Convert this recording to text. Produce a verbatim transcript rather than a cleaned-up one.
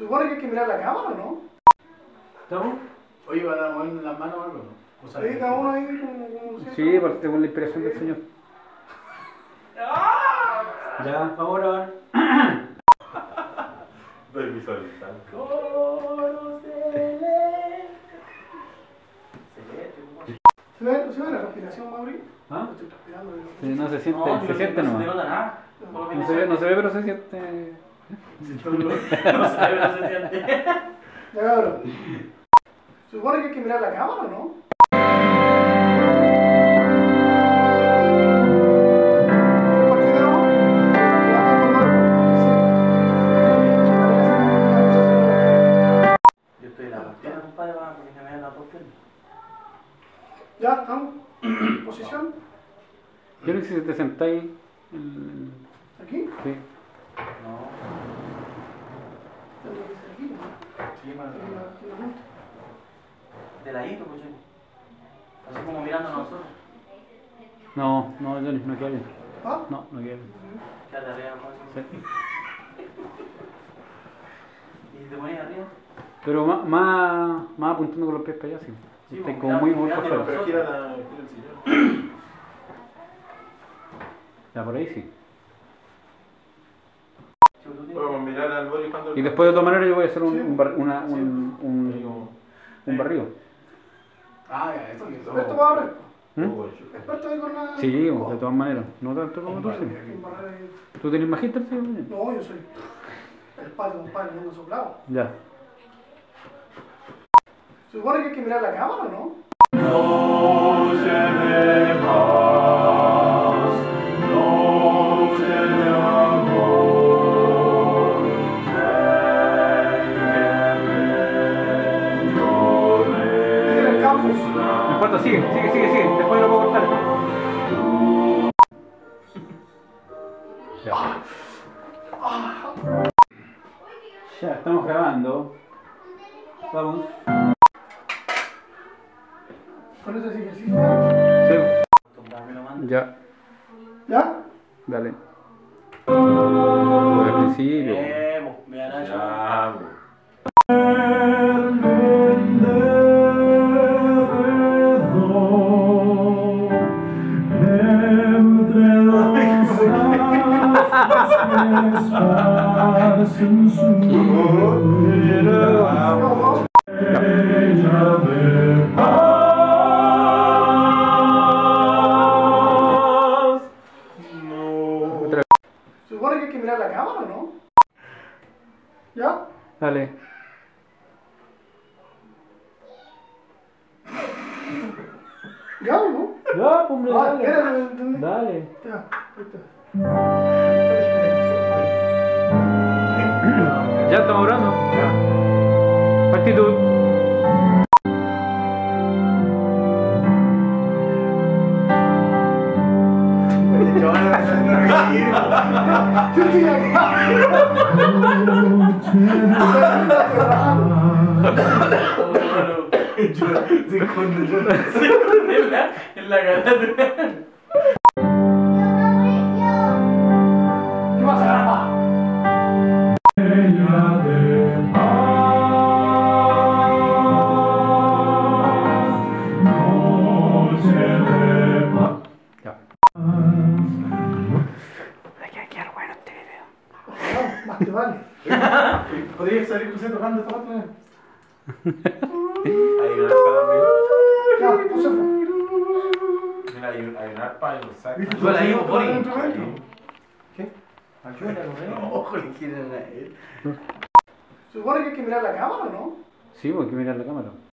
supone que hay que mirar la cámara, ¿no? ¿Estamos? Oye, ¿van a mover las manos o algo? ¿No? O sea, Ahí cada uno ahí como... como Sí, por según la inspiración del Señor. Ya, vamos a grabar. Estoy visualizando. ¿Se ve, ¿Se ve la respiración, Mauri? ¿Ah? Estoy respirando. Sí, no se siente, No, se yo siente no se nomás. nota nada. Por lo que No me se, ve, dice- no se ve, pero se siente. No se ve, no se siente. Ya, cabrón. Se supone que hay que mirar la cámara, ¿no? ¿El partidero? ¿Que va a estar con Marco? Yo estoy en la partida, compadre, para que se me vean las dos piernas. Ya, estamos. Posición. Yo no sé si te sentáis. el- Aquí. Sí. No. Tengo que ser aquí, ¿no? Sí, man. En la- en la junta. De ladito, pues chico. Así como mirando a nosotros. No, no, Johnny, no queda bien. ¿Ah? No, no queda bien. Quédate arriba, compadre. Sí. ¿Y si te ponías arriba? Pero más, más, más apuntando con los pies para allá, sí. Sí, Estáis pues, como muy, muy mirando, por fuera. Pero gira, la, gira el sillón. Ya, por ahí sí. Chico, tú tienes- Podemos mirar al boli cuando... Y después de todas maneras yo voy a hacer un, Sí. un, bar- una, un, Ahí un, como- un barrido. Ah, ya, eso que Experto para barrer. ¿Mm? Experto ahí con la... Sí, con- de todas maneras. No tanto como tú, sí. en barrer ahí. ¿Tú tenés magíster, sí? No, yo soy el padre, compadre, no soplado. Ya. Se supone que hay que mirar la cámara, ¿no? En el campus. No importa, sigue, sigue, sigue, sigue. Después lo puedo cortar. Ya. Ya, estamos grabando. Vamos. Con ese ejercicio. Sí. Compadre, me lo manda. Ya, ¿Ya? dale. Al principio. Eh, pues, me hará eso. Ya, bro. ¿Cómo? No. Se supone que hay que mirar la cámara, ¿no? ¿Ya? Dale. ¿Ya o no? Ya, hombre, Ah, dale. espérate, ¿entendés? Dale. Ya, ahí está. Ya estamos grabando. Actitud. Yo estoy acá. En la, en la cara. ¿Qué pasa, papá? Ya. Hay que quedar bueno este video. No, más te vale. ¿Podría salir José tocando esta parte? Hay una arpa también. Ya, puse. Mira, hay, un- hay un arpa y lo saca. Tú la llevo, Poli. ¿Qué? Ayúdalo, No, ojo, le quieren a él. Se supone que hay que mirar la cámara, ¿no? Sí, porque hay que mirar la cámara.